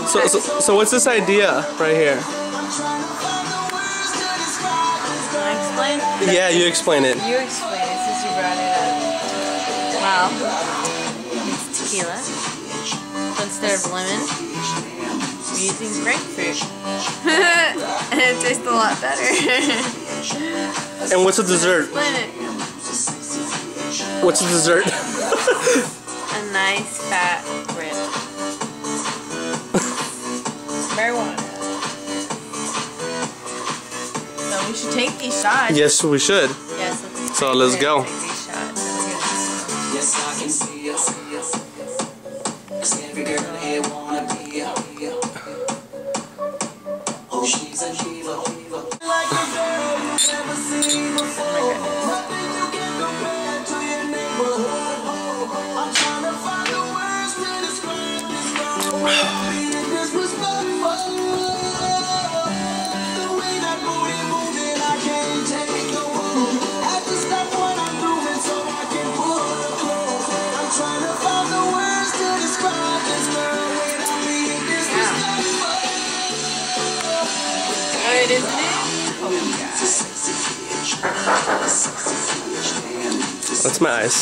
So what's this idea right here? Can I explain? Yeah, you explain it. You explain it since you brought it up. Well, it's tequila. So instead of lemon, we're using grapefruit. And it tastes a lot better. And what's the dessert? Explain it. What's the dessert? A nice fat rib. Marijuana. So we should take these shots. Yes, we should. Yes. So let's go. Take these shots. Yes, I can see us. Cause every girl here wanna be a. Oh, she's a diva. Like a girl you've never seen before. Nothing you can compare to your neighborhood. I'm trying to find the words to describe this girl. Being disrespectful. The way that booty moving, I can't take no more. Have to stop what I'm doing so I can pull her close. I'm trying to find the words to describe this girl without being disrespectful. Good, isn't it? Oh my god. That's my eyes.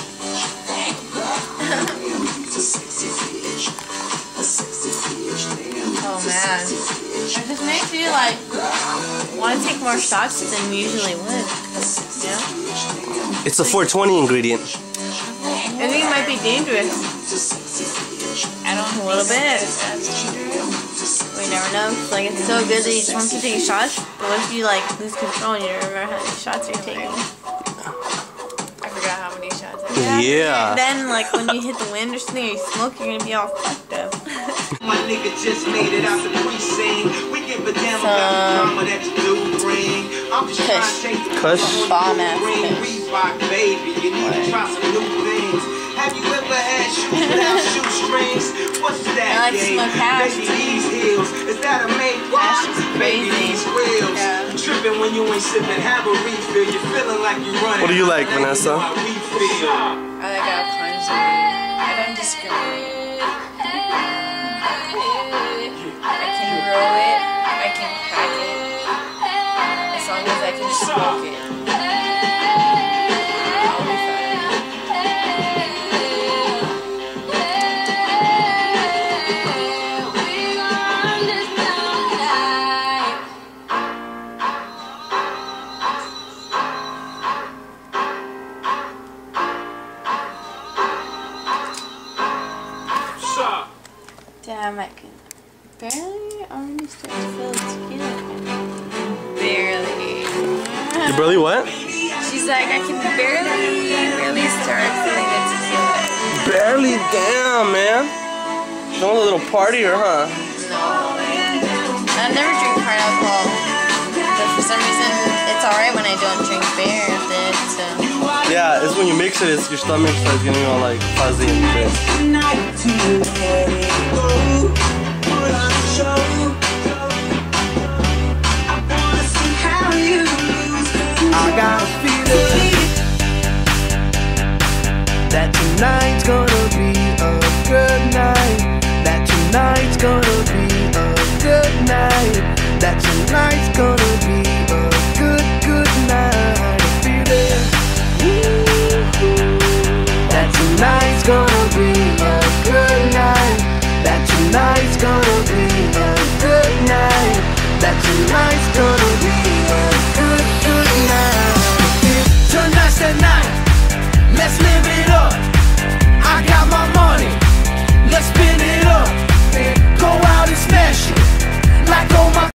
Oh man. It just makes you like want to take more shots than you usually would. Yeah? It's a 420 ingredient. I think it might be dangerous. I don't know, a little bit. We never know. Like it's so good that you just want to take shots, but what if you like lose control and you don't remember how many shots you're taking? I forgot how many shots I had. Yeah. Then like when you hit the wind or something or you smoke, you're gonna be all fucked up. My nigga just made it out the precinct. We give a damn about the drama that you do bring. I'm just trying to take the Kush. Bomb ass ring. Kush. Reebok, baby. You need to try some new things. Have you ever had shoes without shoestrings? What's that? I like to smoke hash. Baby, these heels. Is that a make Hash is Baby, crazy. these wheels. Yeah. You tripping when you ain't sipping. Have a refill. You're feeling like you're running. What do you like, Vanessa? I like all kinds of weed. I don't discriminate. I can roll it. I can pack it. As long as I can smoke it. I'll be fine. Damn, I can barely already start to feel the tequila. Barely. You barely what? She's like, I can barely start feeling the tequila. Barely, damn, man. You want a little partier, huh? No. I never drink hard alcohol. But for some reason, it's alright when I don't drink beer with it, so. Yeah, it's when you mix it, it's your stomach starts getting all like fuzzy and shit. I got a feeling that tonight's gonna be a good night. That tonight's gonna be a good night. That tonight